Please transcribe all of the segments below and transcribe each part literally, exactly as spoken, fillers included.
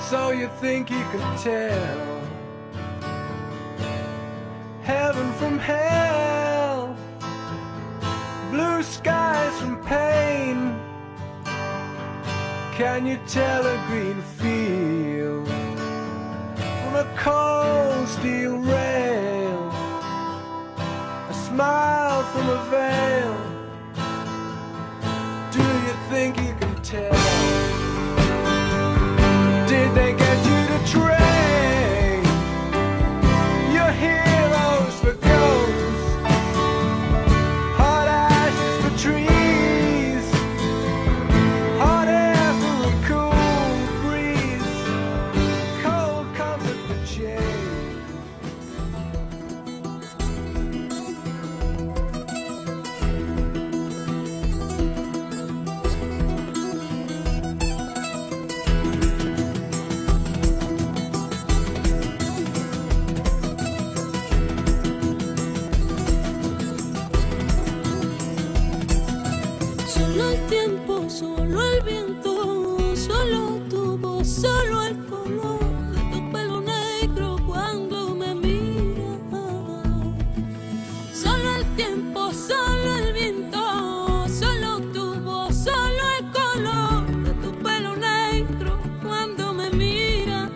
So you think you can tell heaven from hell, blue skies from pain? Can you tell a green field from a cold steel rail, a smile from a veil? Do you think you can tell? Did they get you to train your heroes for ghosts, hot ashes for trees, hot air for a cool breeze, cold comfort for change? Solo el tiempo, solo el viento, solo tu voz, solo el color de tu pelo negro cuando me miras. Solo el tiempo, solo el viento, solo tu voz, solo el color de tu pelo negro cuando me miras.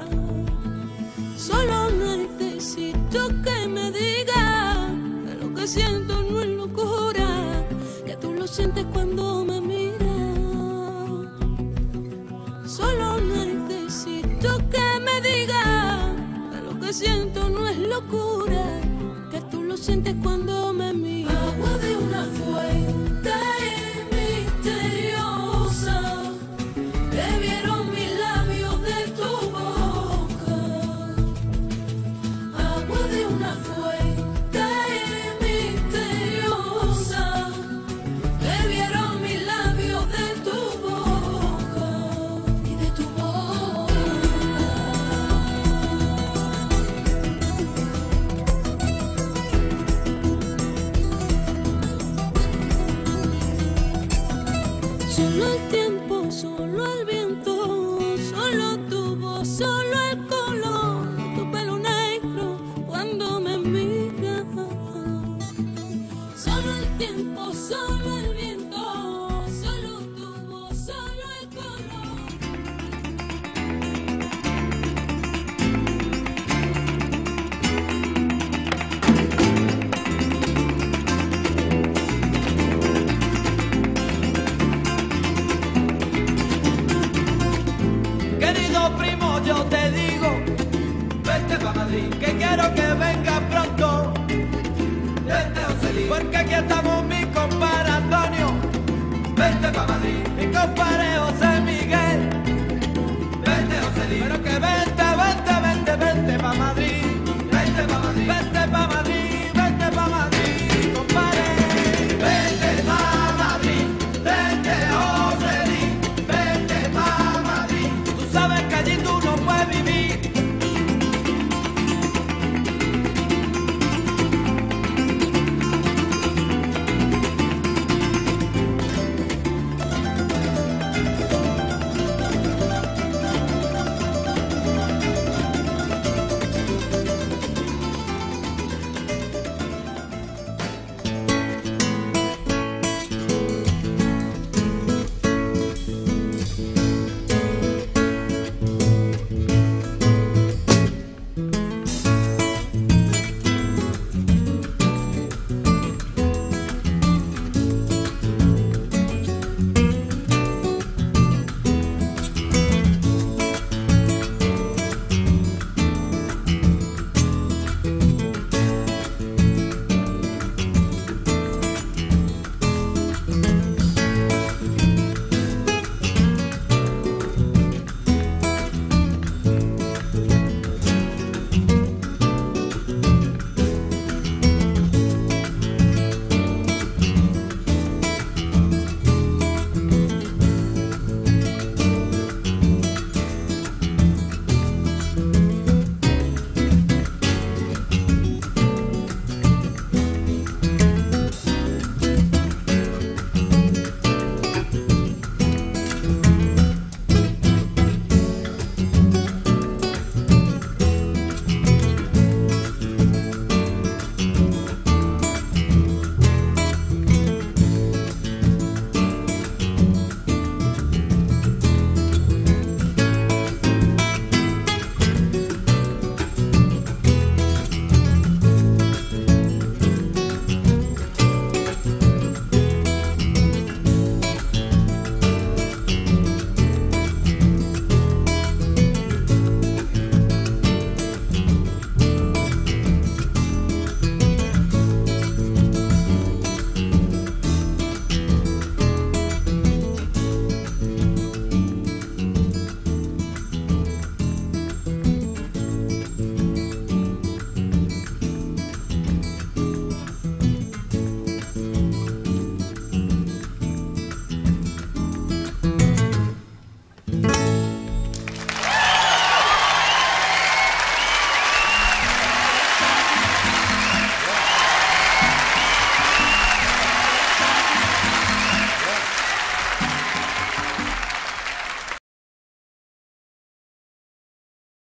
Solo necesito que me digas que lo que siento no es locura, que tú lo sientes cuando me miras. Solo necesito que me digas que lo que siento no es locura, que tú lo sientes cuando me miras. Agua de una fuente misteriosa, bebieron mis labios de tu boca. Agua de una fuente misteriosa, bebieron mis labios de tu boca y de tu boca. Solo el tiempo, solo el viento, solo tu voz, solo el color de tu pelo negro cuando me miras. Solo el tiempo, solo el viento, solo tu voz, solo el color. Querido primo, yo te digo, vente pa' Madrid, que quiero que vengas pronto. Vente, José Luis, porque aquí estamos mi compadre Antonio. Vente pa' Madrid, mi compadre